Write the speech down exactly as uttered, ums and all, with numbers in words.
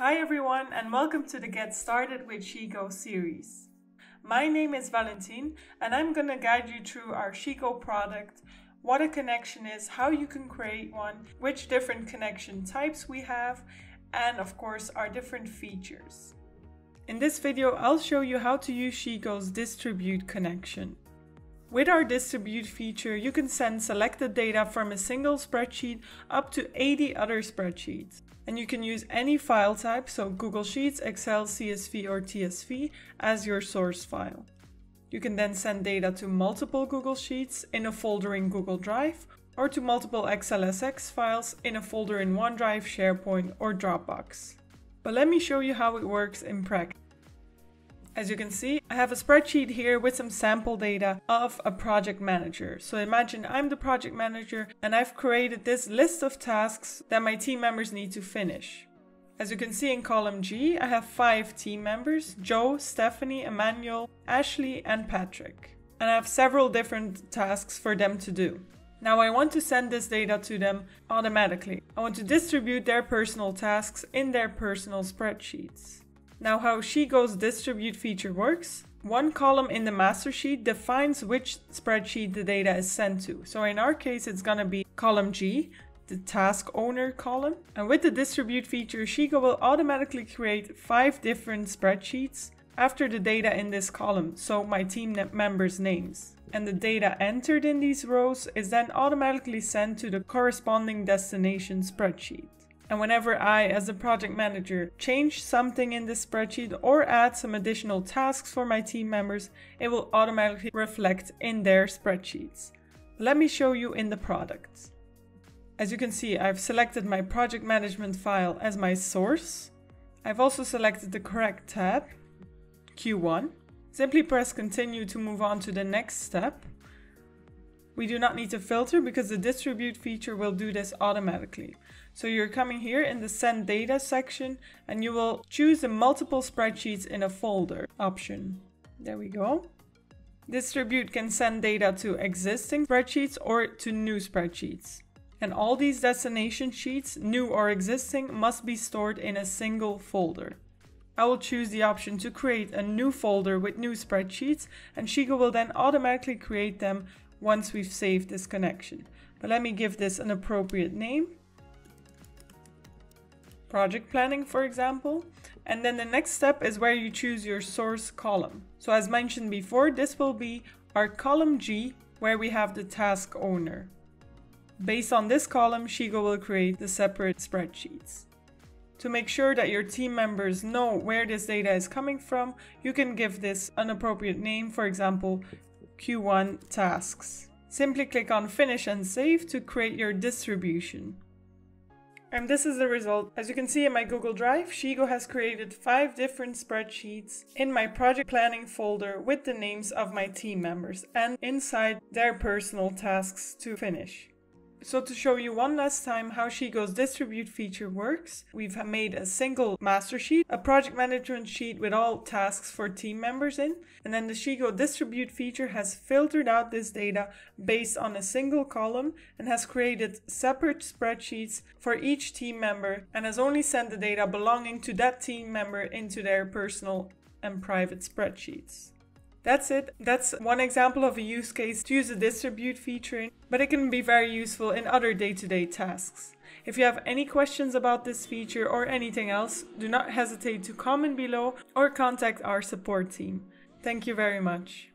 Hi everyone and welcome to the Get Started with Sheetgo series. My name is Valentine and I'm going to guide you through our Sheetgo product, what a connection is, how you can create one, which different connection types we have, and of course our different features. In this video I'll show you how to use Sheetgo's distribute connection. With our distribute feature, you can send selected data from a single spreadsheet up to eighty other spreadsheets. And you can use any file type, so Google Sheets, Excel, C S V or T S V, as your source file. You can then send data to multiple Google Sheets in a folder in Google Drive, or to multiple X L S X files in a folder in OneDrive, SharePoint or Dropbox. But let me show you how it works in practice. As you can see, I have a spreadsheet here with some sample data of a project manager. So imagine I'm the project manager and I've created this list of tasks that my team members need to finish. As you can see in column G, I have five team members: Joe, Stephanie, Emmanuel, Ashley and Patrick. And I have several different tasks for them to do. Now I want to send this data to them automatically. I want to distribute their personal tasks in their personal spreadsheets. Now how Sheetgo's distribute feature works: one column in the master sheet defines which spreadsheet the data is sent to. So in our case it's gonna be column G, the task owner column. And with the distribute feature, Sheetgo will automatically create five different spreadsheets after the data in this column, so my team members' names. And the data entered in these rows is then automatically sent to the corresponding destination spreadsheet. And whenever I, as a project manager, change something in this spreadsheet or add some additional tasks for my team members, it will automatically reflect in their spreadsheets. Let me show you in the product. As you can see, I've selected my project management file as my source. I've also selected the correct tab, Q one. Simply press continue to move on to the next step. We do not need to filter because the distribute feature will do this automatically. So you're coming here in the send data section and you will choose the multiple spreadsheets in a folder option. There we go. Distribute can send data to existing spreadsheets or to new spreadsheets. And all these destination sheets, new or existing, must be stored in a single folder. I will choose the option to create a new folder with new spreadsheets, and Sheetgo will then automatically create them once we've saved this connection. But let me give this an appropriate name. Project planning, for example. And then the next step is where you choose your source column. So as mentioned before, this will be our column G, where we have the task owner. Based on this column, Sheetgo will create the separate spreadsheets. To make sure that your team members know where this data is coming from, you can give this an appropriate name, for example, Q one tasks. Simply click on finish and save to create your distribution. And this is the result. As you can see in my Google Drive, Sheetgo has created five different spreadsheets in my project planning folder with the names of my team members and inside their personal tasks to finish. So to show you one last time how Sheetgo's distribute feature works, we've made a single master sheet, a project management sheet with all tasks for team members in, and then the Sheetgo distribute feature has filtered out this data based on a single column and has created separate spreadsheets for each team member and has only sent the data belonging to that team member into their personal and private spreadsheets. That's it. That's one example of a use case to use the distribute feature, but it can be very useful in other day-to-day tasks. If you have any questions about this feature or anything else, do not hesitate to comment below or contact our support team. Thank you very much.